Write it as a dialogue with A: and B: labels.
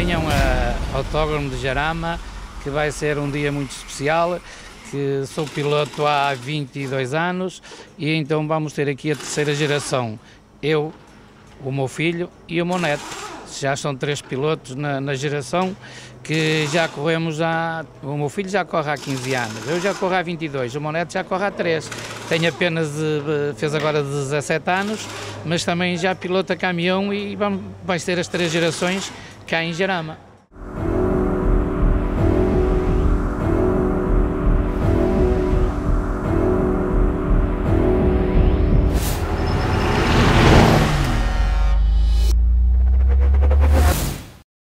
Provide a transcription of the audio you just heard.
A: venham ao Autódromo de Jarama, que vai ser um dia muito especial, que sou piloto há 22 anos e então vamos ter aqui a terceira geração, eu, o meu filho e o meu neto. Já são 3 pilotos na geração que já corremos o meu filho já corre há 15 anos, eu já corro há 22, o meu neto já corre há 3, tem apenas, fez agora 17 anos, mas também já pilota caminhão e vai ter as 3 gerações cá em Jarama.